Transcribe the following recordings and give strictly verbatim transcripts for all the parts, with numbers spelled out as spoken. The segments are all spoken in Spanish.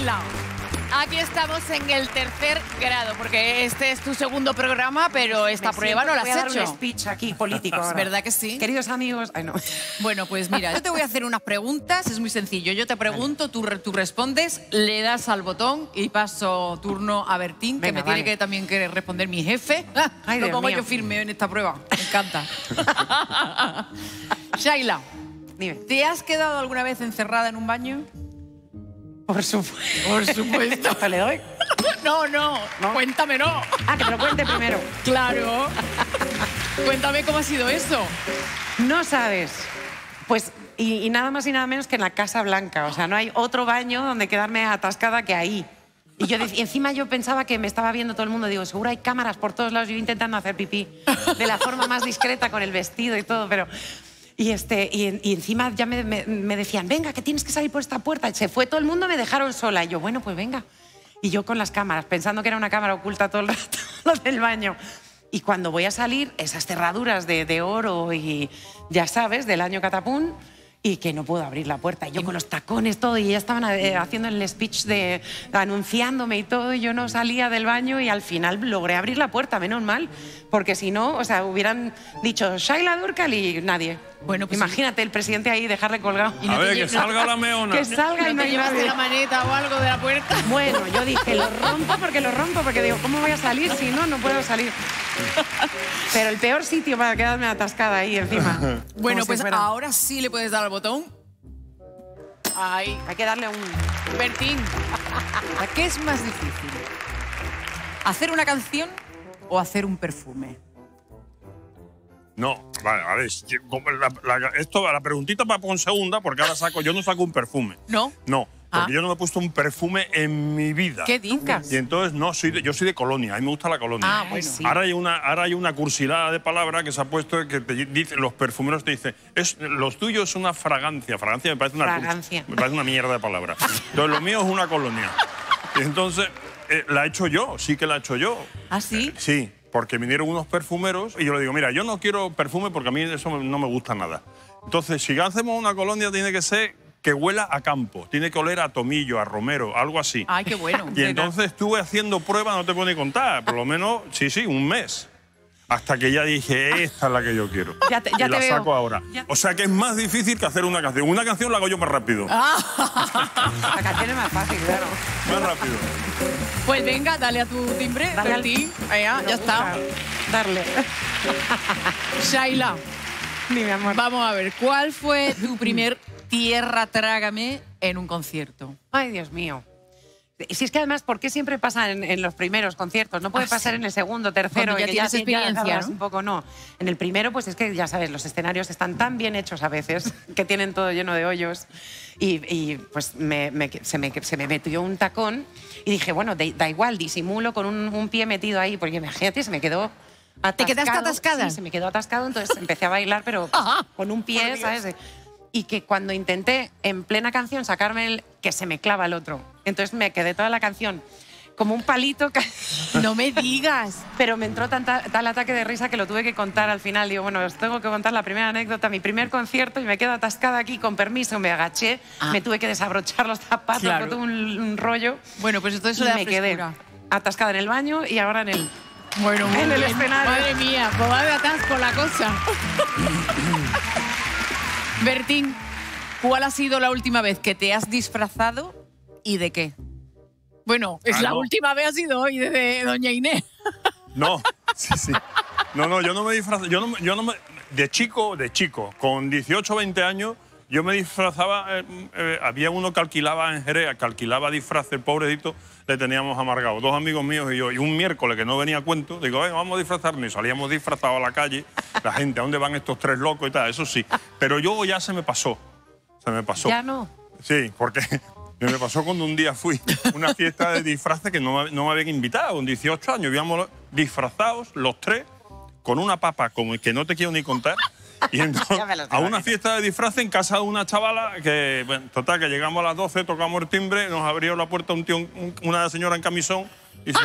Shaila, aquí estamos en el tercer grado, porque este es tu segundo programa, pero esta Me prueba no la voy a has dar hecho. un speech aquí político ahora. ¿Verdad que sí? Queridos amigos... Ay, no. Bueno, pues mira, yo te voy a hacer unas preguntas, es muy sencillo. Yo te pregunto, tú, tú respondes, le das al botón y paso turno a Bertín, que Venga, me vale. tiene que también que responder mi jefe. Ay, Lo Dios pongo mío. yo firme en esta prueba, me encanta. Shaila, Dime. ¿te has quedado alguna vez encerrada en un baño? Por supuesto. Por supuesto. ¿Le doy? No, no, ¿No? cuéntame, no. Ah, que te lo cuente primero. Claro. Cuéntame cómo ha sido eso. No sabes. Pues, y, y nada más y nada menos que en la Casa Blanca. O sea, no hay otro baño donde quedarme atascada que ahí. Y, yo, y encima yo pensaba que me estaba viendo todo el mundo. Digo, seguro hay cámaras por todos lados. Yo intentando hacer pipí de la forma más discreta con el vestido y todo, pero... Y, este, y, y encima ya me, me, me decían, venga, que tienes que salir por esta puerta. Se fue todo el mundo, me dejaron sola. Y yo, bueno, pues venga. Y yo con las cámaras, pensando que era una cámara oculta todo el rato, lo del baño. Y cuando voy a salir, esas cerraduras de, de oro y, ya sabes, del año catapún, y que no puedo abrir la puerta. Y yo con los tacones, todo, y ya estaban eh, haciendo el speech de anunciándome y todo, y yo no salía del baño y al final logré abrir la puerta, menos mal, porque si no, o sea, hubieran dicho Shaila Durkal y nadie. Bueno, pues imagínate el presidente ahí dejarle colgado. Y no A te ver, que lle- salga la meona. Que salga y ¿No no te hay llevaste nadie. la maneta o algo de la puerta? Bueno, yo dije, lo rompo porque lo rompo, porque digo, ¿cómo voy a salir si no, no puedo salir? Pero el peor sitio para quedarme atascada ahí encima. Bueno, Como si pues fuera- ahora sí le puedes dar al botón. Ahí. Hay que darle un... Bertín, ¿a qué es más difícil? ¿Hacer una canción o hacer un perfume? No, vale, a ver, yo- como la, la- esto, la preguntita para poner segunda, porque ahora saco, yo no saco un perfume. ¿No? No, porque Ah. yo no me he puesto un perfume en mi vida. ¿Qué dices? Y entonces, no, soy de- yo soy de Colonia, a mí me gusta la Colonia. Ah, Ay, bueno. sí. Ahora hay una, ahora hay una cursilada de palabras que se ha puesto que te dice, los perfumeros te dicen, es, los tuyos es una fragancia. Fragancia me parece una, Fragancia. me parece una mierda de palabra. Entonces, lo mío es una colonia. Y entonces, eh, la he hecho yo, sí que la he hecho yo. ¿Ah, sí? Sí, porque vinieron unos perfumeros y yo le digo, mira, yo no quiero perfume porque a mí eso no me gusta nada. Entonces, si hacemos una colonia, tiene que ser que huela a campo, tiene que oler a tomillo, a romero, algo así. Ay, qué bueno. Y entonces estuve haciendo pruebas, no te puedo ni contar, por lo menos, sí, sí, un mes. Hasta que ya dije, esta es la que yo quiero. Ya te- ya y la te veo. saco ahora. Ya- O sea que es más difícil que hacer una canción. Una canción la hago yo más rápido. La canción es más fácil, claro. Más rápido. Pues venga, dale a tu timbre, Dale al- Bertín. Allá, ya está. Darle. Shaila, Ni mi amor. vamos a ver, ¿cuál fue tu primer tierra trágame en un concierto? Ay, Dios mío. Si es que además, ¿por qué siempre pasa en, en los primeros conciertos? No puede Ah, pasar sí. en el segundo, tercero. Cuando ya que tienes te- experiencia, agarras ¿no? un poco, no. En el primero, pues es que ya sabes, los escenarios están tan bien hechos a veces que tienen todo lleno de hoyos. Y, y, pues me- me- se, me, se me metió un tacón y dije, bueno, da, da igual, disimulo con un, un pie metido ahí, porque imagínate, se me quedó atascado. ¿Te quedaste atascada? Sí, se me quedó atascado, entonces empecé a bailar, pero Ajá. con un Por pie, Dios. ¿sabes? Y que cuando intenté en plena canción sacarme el que se me clava el otro. Entonces me quedé toda la canción como un palito, ca- No me digas. pero me entró tanta, tal ataque de risa que lo tuve que contar al final. Digo, bueno, os tengo que contar la primera anécdota, mi primer concierto, y me quedo atascada aquí, con permiso, me agaché, Ah. me tuve que desabrochar los zapatos, Claro. fue todo un, un rollo. Bueno, pues entonces Y eso le da me quedé frescura. atascada en el baño y ahora en el... Bueno, muy En el bien. escenario. Madre mía, pues va de atasco la cosa. Bertín, ¿cuál ha sido la última vez que te has disfrazado y de qué? Bueno, es Ah, la no. última vez ha sido hoy desde Doña Inés. No, sí, sí. No, no, yo no me disfrazo. Yo no, me- yo no me, de chico, de chico, con dieciocho, veinte años, yo me disfrazaba. eh, eh, había uno que alquilaba en Jerez, que alquilaba disfraces, el pobrecito, le teníamos amargado. Dos amigos míos y yo. Y un miércoles que no venía a cuento, digo, venga, vamos a disfrazarnos. Y salíamos disfrazados a la calle, la gente, ¿a dónde van estos tres locos y tal? Eso sí. Pero yo ya se me pasó. Se me pasó. Ya no. Sí, porque me pasó cuando un día fui a una fiesta de disfraces que no me, no me habían invitado, con dieciocho años, íbamos disfrazados los tres, con una papa como el que no te quiero ni contar, y entonces, Ya me lo a una imagino. fiesta de disfraces en casa de una chavala que, bueno, total, que llegamos a las doce, tocamos el timbre, nos abrió la puerta un tío, un- una señora en camisón, y dice,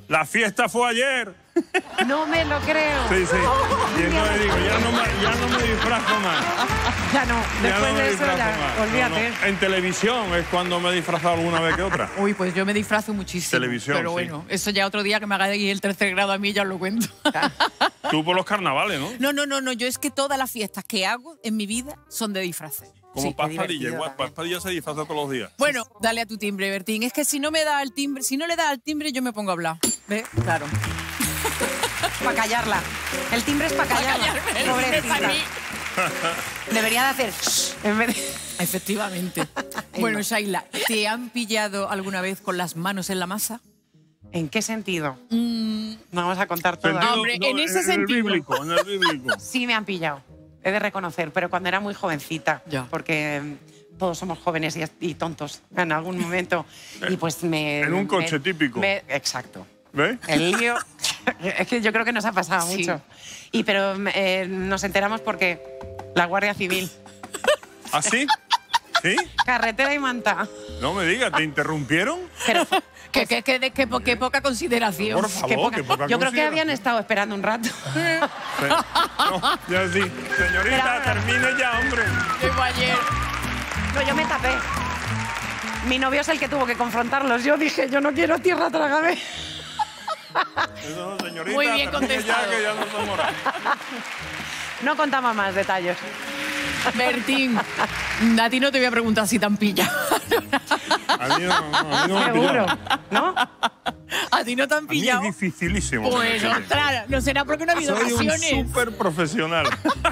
la fiesta fue ayer. No me lo creo. Sí, sí. Y entonces digo, ya no me, ya no me disfrazo más. Ya no, Ya después no me de eso disfrazo ya, más. olvídate. No, no. En televisión es cuando me he disfrazado alguna vez que otra. Uy, pues yo me disfrazo muchísimo. Televisión, Pero sí. bueno, eso ya otro día que me haga de el tercer grado a mí ya os lo cuento. Tú por los carnavales, ¿no? No, no, no, no. Yo es que todas las fiestas que hago en mi vida son de disfraces. Como Sí, qué Paz Padilla. divertido Igual, también. Paz Padilla se disfraza todos los días. Bueno, dale a tu timbre, Bertín. Es que si no me da el timbre, si no le da al timbre, yo me pongo a hablar. ¿Ves? Claro. Para callarla. El timbre es para callarla. callarme, el timbre es para mí. Debería de hacer shh en vez de... Efectivamente. Bueno, Shaila, ¿te han pillado alguna vez con las manos en la masa? ¿En qué sentido? Mm, No vamos a contar todo. Sentido- hombre, en ese el sentido. bíblico, en el bíblico. Sí me han pillado, he de reconocer, pero cuando era muy jovencita, Ya. porque mm, todos somos jóvenes y, y tontos en algún momento, y pues me... En un coche me- típico. me- exacto. ¿Ves? El lío, es que yo creo que nos ha pasado Sí. mucho. Y pero eh, nos enteramos porque la Guardia Civil, ¿Ah, sí? ¿Sí? carretera y manta. No me digas, ¿te interrumpieron? Pero que, que, que, que, po- que poca consideración. Por favor, qué poca- qué poca yo creo que consideración. habían estado esperando un rato. Sí. No, ya sí. Señorita, Pero- termine ya, hombre. Que fue ayer. No, yo me tapé. Mi novio es el que tuvo que confrontarlos. Yo dije, yo no quiero tierra, trágame. Eso no, señorita, Muy bien termine contestado. ya, que ya no somos nada. No contamos más detalles. Bertín, a ti no te voy a preguntar si te han pillado. A mí no, no, a mí no me han Seguro, pillado. ¿no? ¿A ti no te han A mí pillado? es dificilísimo. Pues, ostras, no será porque no ha habido Soy un ocasiones. súper profesional.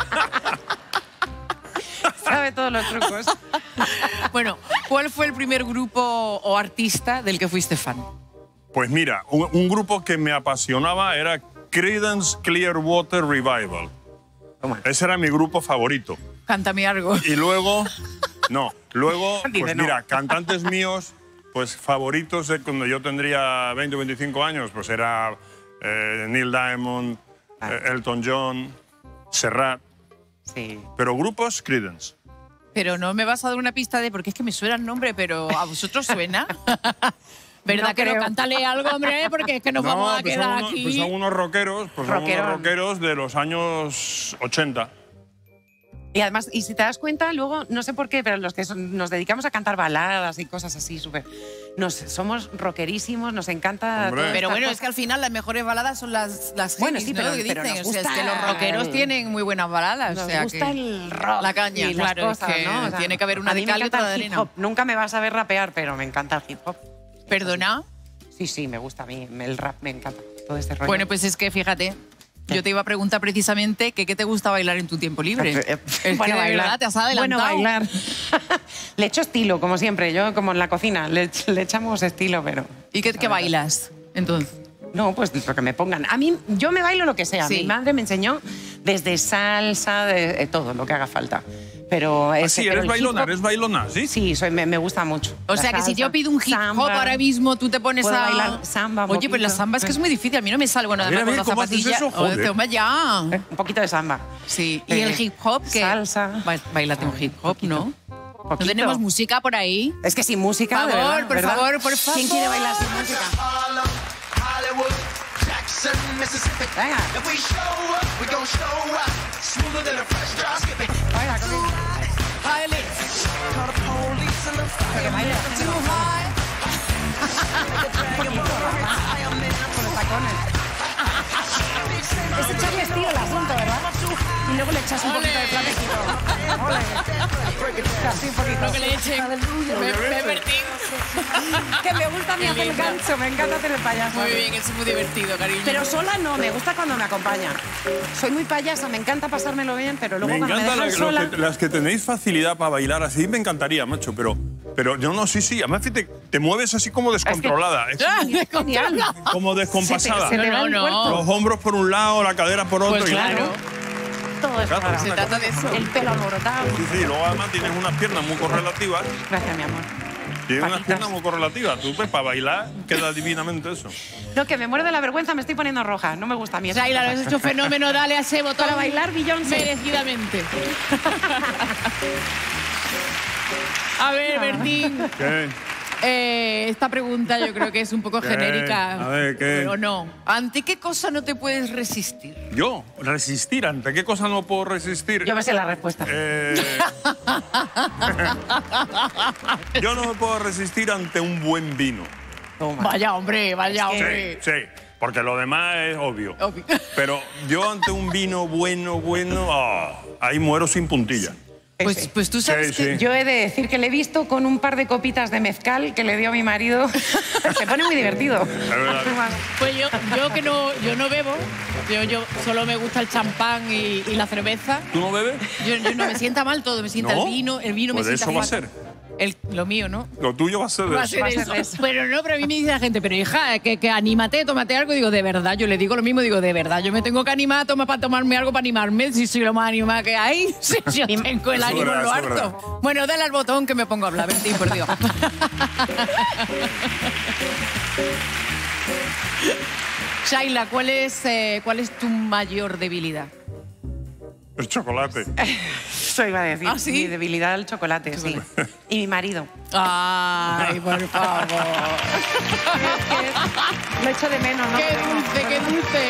Sabe todos los trucos. Bueno, ¿cuál fue el primer grupo o artista del que fuiste fan? Pues mira, un, un grupo que me apasionaba era Creedence Clearwater Revival. Toma. Ese era mi grupo favorito. Cántame algo. Y luego, no, luego, Dice pues no. mira, cantantes míos, pues favoritos de cuando yo tendría veinte o veinticinco años, pues era eh, Neil Diamond, Ah. eh, Elton John, Serrat, Sí. pero grupos Creedence. Pero no me vas a dar una pista de, porque es que me suena el nombre, pero ¿a vosotros suena? ¿Verdad No que creo. no? Cántale algo, hombre, porque es que nos vamos a pues quedar son unos, aquí. pues son unos rockeros, pues son Rockerón. unos rockeros de los años ochenta. Y además, y si te das cuenta, luego, no sé por qué, pero los que son- nos dedicamos a cantar baladas y cosas así, súper. Nos somos rockerísimos, nos encanta. Hombre. toda Pero esta bueno, cosa. es que al final las mejores baladas son las, las Bueno, heavies, sí, ¿no? pero- Que pero dicen. nos O sea, es que gusta los rockeros el- tienen muy buenas baladas. Nos o sea, gusta que el rock. la caña, y las claro, es cosas, que ¿no? O sea, tiene que haber una a mí de me cal y encanta otra de el hip arena. hop. Nunca me vas a ver rapear, pero me encanta el hip hop. Perdona. Sí, sí, me gusta a mí. El rap me encanta. Todo este rollo. Bueno, pues es que fíjate, yo te iba a preguntar precisamente que qué te gusta bailar en tu tiempo libre. Eh, Es que bueno, de bailar. verdad te has adelantado. Bueno, bailar. Le echo estilo, como siempre. Yo, como en la cocina, le, le echamos estilo, pero... ¿Y qué, qué bailas, entonces? No, pues lo que me pongan. A mí, yo me bailo lo que sea. Sí. Mi madre me enseñó desde salsa, de, de todo lo que haga falta. Pero ese- Así, pero eres el bailona, hip hop- eres bailona, ¿sí? Sí, soy, me, me gusta mucho. O La sea, que si salsa, yo pido un hip hop samba. ahora mismo, tú te pones Puedo a... bailar samba un Oye, pues la poquito. samba es que es muy difícil. A mí no me sale. Bueno, A ver, además a ver, con la ¿cómo haces zapatilla... eso? Joder. Joder, toma ya. Eh, Un poquito de samba. Sí. ¿Y Eh, el hip hop? ¿Qué? salsa. Ba- Bailate un hip hop, ¿no? ¿No Poquito. tenemos música por ahí? Es que sin música, Por de favor, verdad, por ¿verdad? favor, por favor. ¿Quién quiere bailar sin música? Harlem, Hollywood, Jackson, Mississippi. Venga. If we show up, we gon' show up. Smoother than a fresh drop skipping. Baila, conmigo. Call the police and the Que baile. Too high. Con los tacones. Es echarle estilo al asunto, ¿verdad? Y luego le echas un poquito de platecito. Ole. Así un poquito. Lo que le echen. Me, me Bertín. Que me gusta a mí Qué hacer el lindo. gancho, me encanta hacer el payaso. Muy bien, es muy divertido, cariño. Pero sola no, me gusta cuando me acompaña. Soy muy payasa, me encanta pasármelo bien, pero luego Me cuando me encanta dejan la- sola... lo que- las que tenéis facilidad para bailar así, me encantaría, macho, pero, pero yo no, sí, sí, además te, te mueves así como descontrolada, es Ah, Genial. como descompasada. Se te va No, el no, cuerpo. Los hombros por un lado, la cadera por otro. Pues y claro. Todo es Claro, para- se trata de eso. El pelo alborotado. Sí, sí, luego además tienes unas piernas muy correlativas. Gracias, mi amor. Tienes unas Patitas. piernas muy correlativas. Tú, pues, para bailar, queda divinamente eso. No, que me muerde la vergüenza, me estoy poniendo roja. No me gusta a mí eso. Shaila, lo has hecho fenómeno, dale a ese botón. Para bailar Beyoncé. Merecidamente. A ver, Bertín, ¿Qué? Eh, esta pregunta yo creo que es un poco ¿Qué? genérica. A ver, ¿qué? Pero no. ¿Ante qué cosa no te puedes resistir? Yo, resistir. ¿Ante qué cosa no puedo resistir? Yo me sé la respuesta. Eh, yo no me puedo resistir ante un buen vino. Toma. Vaya hombre, vaya Es que- hombre. Sí, sí, porque lo demás es obvio. Obvio. Pero yo ante un vino bueno, bueno, ah, ahí muero sin puntilla. Pues, Ese. pues tú sabes Sí, que... sí. Yo he de decir que le he visto con un par de copitas de mezcal que le dio a mi marido. Se pone muy divertido. verdad. Pues yo, yo que no, yo no bebo, yo, yo solo me gusta el champán y, y la cerveza. ¿Tú no bebes? Yo, yo no me sienta mal todo, me sienta ¿No? el vino, el vino Pues me sienta eso va a fatal. ser. El, lo mío, ¿no? Lo tuyo va a ser de Va a eso. ser Va a ser eso. de eso. Pero no, pero a mí me dice la gente, pero hija, que, que anímate, tómate algo. Y digo, de verdad, yo le digo lo mismo, digo, de verdad, yo me tengo que animar toma, para tomarme algo para animarme, si soy lo más animada que hay. Si yo tengo el Eso es ánimo en verdad, lo eso es harto. Bueno, dale al botón que me pongo a hablar, Bertín, por Dios. Shaila, ¿cuál es, eh, ¿cuál es tu mayor debilidad? El chocolate. Eso iba a decir. ¿Ah, sí? Mi debilidad al chocolate, sí. Y mi marido. Ay, por favor. Lo echo de menos, ¿no? Qué dulce, qué dulce.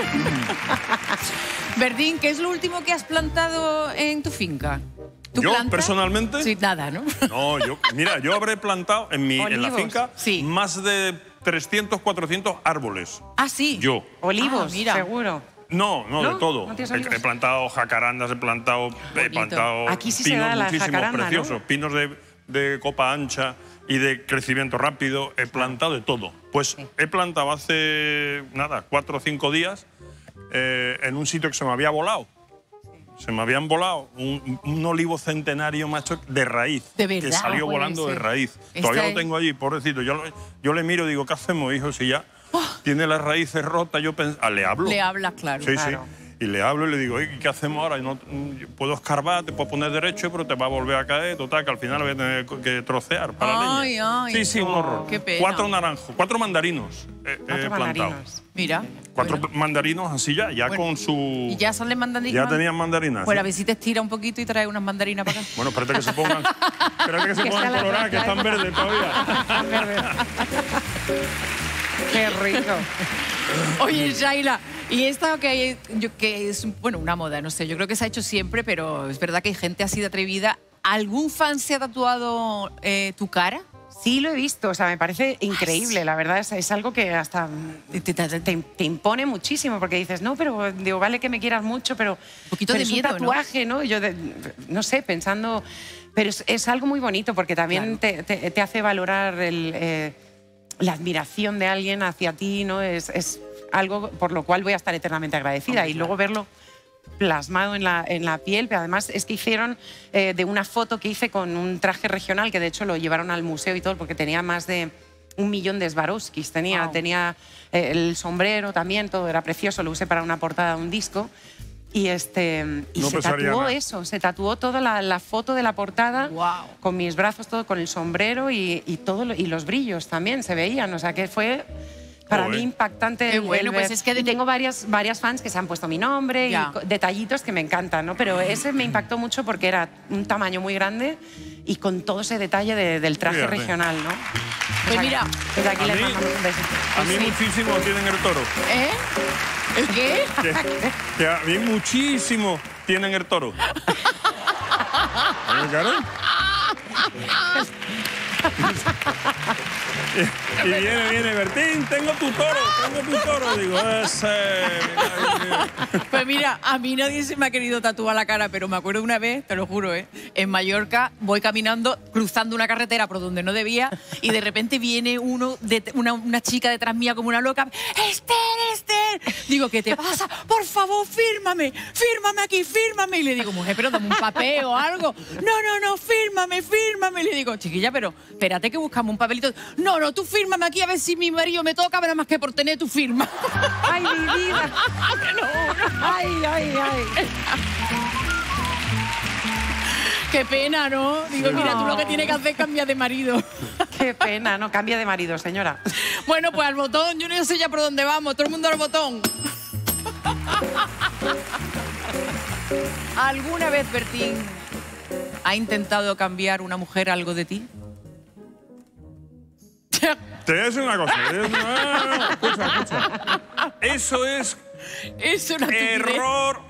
Bertín, ¿qué es lo último que has plantado en tu finca? ¿Tú ¿Yo, plantas? personalmente? Sí, nada, ¿no? No, yo, mira, yo habré plantado en, mi, en la Olivos. finca Sí. más de trescientos, cuatrocientos árboles. Ah, sí. Yo. Olivos, Ah, mira. seguro. No, no, ¿No? de todo. ¿No tienes he, olivos? he plantado jacarandas, he plantado, he Bonito. plantado Aquí sí se pinos da la muchísimos, jacaranda, ¿no? preciosos, pinos de, de copa ancha y de crecimiento rápido. He plantado de todo. Pues he plantado hace, nada, cuatro o cinco días eh, en un sitio que se me había volado. Se me habían volado un, un olivo centenario, macho, de raíz. De verdad, Que salió puede volando de ser. raíz. Esta Todavía es- lo tengo allí, pobrecito. Yo, lo- yo le miro y digo, ¿qué hacemos, hijo? Si ya tiene las raíces rotas, yo pens- ah, le hablo. Le hablas, claro. Sí, Claro. sí. Y le hablo y le digo, "Oye, ¿qué hacemos ahora? Y no, mm, puedo escarbar, te puedo poner derecho, pero te va a volver a caer. Total, que al final lo voy a tener que trocear para la Ay, leña". ay. Sí, sí, un horror. Qué pena. Cuatro naranjos, cuatro mandarinos he, he Cuatro plantado. mandarinos. Mira. Cuatro bueno. mandarinos así ya, ya Bueno, con su... ¿Y ya salen mandarinas? Ya tenían mandarinas. Pues sí. a ver si te estira un poquito y trae unas mandarinas para acá. Bueno, espérate que se pongan... espérate que se Que pongan sea la coloradas, que mezcla. están verdes todavía. Qué rico. Oye, Shaila, y esta que, yo, que es bueno, una moda, no sé, yo creo que se ha hecho siempre, pero es verdad que hay gente así de atrevida. ¿Algún fan se ha tatuado eh, tu cara? Sí, lo he visto. O sea, me parece increíble. La verdad es, es algo que hasta te, te- te- te impone muchísimo porque dices, no, pero digo, vale que me quieras mucho, pero, poquito pero de es miedo, un ¿no? tatuaje, ¿no? Yo, de- no sé, pensando... Pero es, es algo muy bonito porque también te, te- te hace valorar el, eh, la admiración de alguien hacia ti, ¿no? Es, es algo por lo cual voy a estar eternamente agradecida. Hombre, y claro. luego verlo plasmado en la, en la piel, pero además es que hicieron eh, de una foto que hice con un traje regional, que de hecho lo llevaron al museo y todo, porque tenía más de un millón de Swarovskis, tenía, Wow. tenía eh, el sombrero también, todo era precioso, lo usé para una portada de un disco. Y, este, y No se pesaría tatuó nada. eso, se tatuó toda la, la foto de la portada Guau. con mis brazos, todo con el sombrero y, y, todo lo- y los brillos también se veían, o sea que fue... Para Joder. mí impactante. Qué el- bueno, el pues ver. es que de- Y tengo varias, varias fans que se han puesto mi nombre Ya. y co- detallitos que me encantan, ¿no? Pero ese me impactó mucho porque era un tamaño muy grande y con todo ese detalle de- del traje Fíjate. regional, ¿no? Pues O sea, mira, desde aquí a les mí- mandamos un beso. A mí muchísimo tienen el toro. ¿eh? ¿El qué? Que, que a mí muchísimo tienen el toro. ¿Oye, Karen? Y, y viene, viene, Bertín, tengo tu toro, tengo tu toro. Digo, ese... ay, Dios. Pues mira, a mí nadie se me ha querido tatuar la cara, pero me acuerdo una vez, te lo juro, ¿eh? En Mallorca voy caminando, cruzando una carretera por donde no debía, y de repente viene uno, de, una, una chica detrás mía como una loca. ¡Esther, Esther! Digo, ¿qué te pasa? Por favor, fírmame, fírmame aquí, fírmame. Y le digo, mujer, pero dame un papel o algo. No, no, no, fírmame, fírmame. Y le digo, chiquilla, pero espérate que buscamos un papelito. No, no, tú fírmame aquí a ver si mi marido me toca, nada más que por tener tu firma. ¡Ay, mi vida! ¡Ay, ay, ay! Qué pena, ¿no? Digo, mira, tú lo que tienes que hacer es cambiar de marido. ¡Qué pena! No, cambia de marido, señora. Bueno, pues al botón, yo no sé ya por dónde vamos, todo el mundo al botón. ¿Alguna vez, Bertín, ha intentado cambiar una mujer algo de ti? Te voy a decir una cosa. te voy a decir- no, no, no, escucha, escucha. Eso es Es una estupidez. error.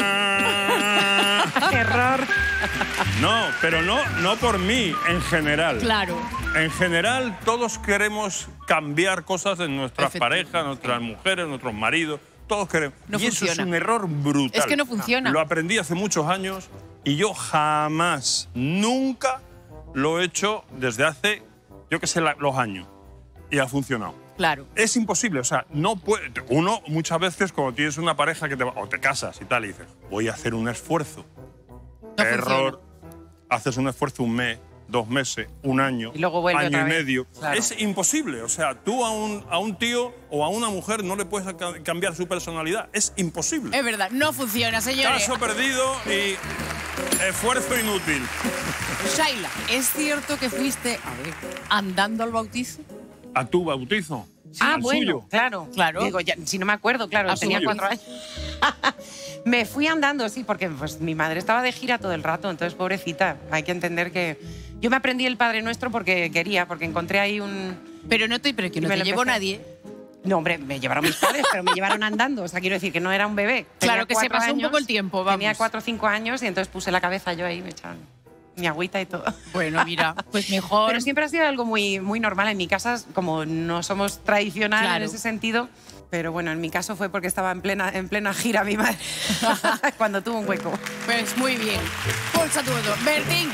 Error. No, pero no, no por mí, en general. Claro. En general, todos queremos cambiar cosas en nuestras Efectivamente. parejas, nuestras mujeres, nuestros maridos. Todos queremos. No y eso funciona. es un error brutal. Es que no funciona. Lo aprendí hace muchos años y yo jamás, nunca lo he hecho desde hace, yo qué sé, la- los años. Y ha funcionado. Claro. Es imposible, o sea, no puede. Uno, muchas veces, cuando tienes una pareja que te va- o te casas y tal, y dices, voy a hacer un esfuerzo. No Error. Haces un esfuerzo un mes, dos meses, un año, Y luego vuelve año otra y vez. medio. Claro. Es imposible. O sea, tú a un, a un tío o a una mujer no le puedes ca- cambiar su personalidad. Es imposible. Es verdad, no funciona, señores. Caso perdido y esfuerzo inútil. Shaila, ¿es cierto que fuiste a ver, andando al bautizo? ¿A tu bautizo? Ah, ¿Al bueno, suyo? claro. Claro. Digo, ya, si no me acuerdo, claro, A tenía suyo. cuatro años. Me fui andando, sí, porque pues, mi madre estaba de gira todo el rato, entonces, pobrecita, hay que entender que... Yo me aprendí el Padre Nuestro porque quería, porque encontré ahí un... Pero no te, pero que Y no me te lo llevó empecé. nadie. No, hombre, me llevaron mis padres, pero me llevaron andando. O sea, quiero decir que no era un bebé. Claro, Tenía que se cuatro pasó un años, poco el tiempo, vamos. Tenía cuatro o cinco años y entonces puse la cabeza yo ahí, me echaron mi agüita y todo. Bueno, mira, pues mejor. Pero siempre ha sido algo muy, muy normal. En mi casa, como no somos tradicional Claro. en ese sentido, pero bueno, en mi caso fue porque estaba en plena, en plena gira mi madre cuando tuvo un hueco. Pues muy bien. Pulsa tu voto. Bertín,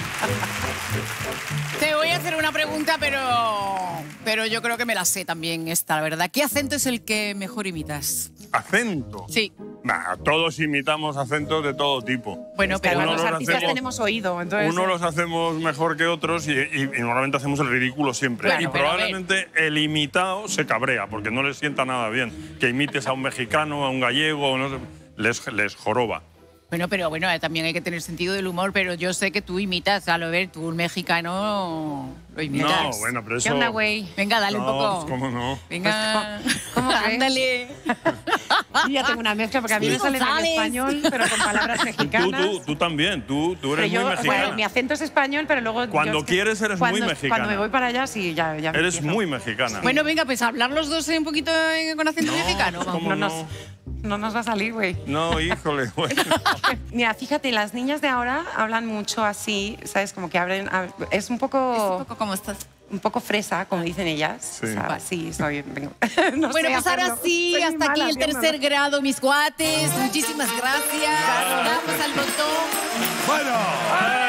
te voy a hacer una pregunta, pero, pero yo creo que me la sé también esta, la verdad. ¿Qué acento es el que mejor imitas? Acento. Sí. Nah, todos imitamos acentos de todo tipo. Bueno, Es que pero uno además los los artistas hacemos- tenemos oído, entonces... Uno los hacemos mejor que otros y, y- y normalmente hacemos el ridículo siempre. Claro, y pero a ver. probablemente el imitado se cabrea porque no le sienta nada bien. Que imites a un mexicano, a un gallego, o no sé, les, les joroba. Bueno, pero bueno, eh, también hay que tener sentido del humor, pero yo sé que tú imitas, a lo ver, tú un mexicano lo imitas. No, bueno, pero eso... ¿Qué onda, güey? Venga, dale un No, poco. pues, ¿cómo no? Venga, Pues, ¿cómo crees? ándale. Yo ya tengo una mezcla, porque a mí Sí, me sale en González. español, pero con palabras Tú, mexicanas. tú, tú también, tú, tú Pero eres yo, muy mexicana. bueno, mi acento es español, pero luego... Cuando yo es que quieres eres muy cuando- mexicana. Cuando me voy para allá, sí, ya, ya me Eres empiezo. muy mexicana. Bueno, venga, pues hablar los dos un poquito eh, con acento No, mexicano. pues, vamos. ¿cómo No no? nos, no nos va a salir, güey. No, híjole, bueno. Mira, fíjate, las niñas de ahora hablan mucho así, ¿sabes? Como que abren... hab- Es un poco... Es un poco como estás. un poco fresa, como dicen ellas. Sí. O sea, Vale. sí, soy... vengo. No Bueno, sé pues ahora hacerlo. sí, Soy muy hasta aquí mala el haciéndolo. tercer grado, mis cuates. Muchísimas gracias. Damos al botón. Bueno.